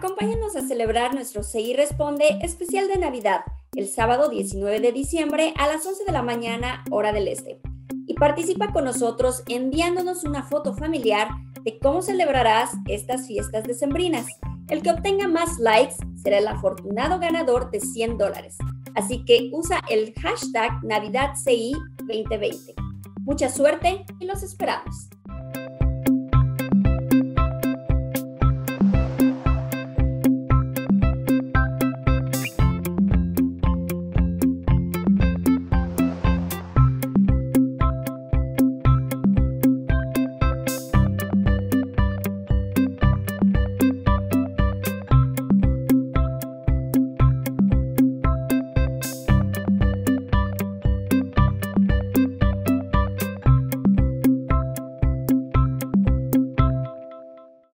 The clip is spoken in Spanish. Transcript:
Acompáñanos a celebrar nuestro CI Responde especial de Navidad, el sábado 19 de diciembre a las 11 de la mañana, hora del este. Y participa con nosotros enviándonos una foto familiar de cómo celebrarás estas fiestas decembrinas. El que obtenga más likes será el afortunado ganador de $100. Así que usa el hashtag NavidadCI2020. Mucha suerte y los esperamos.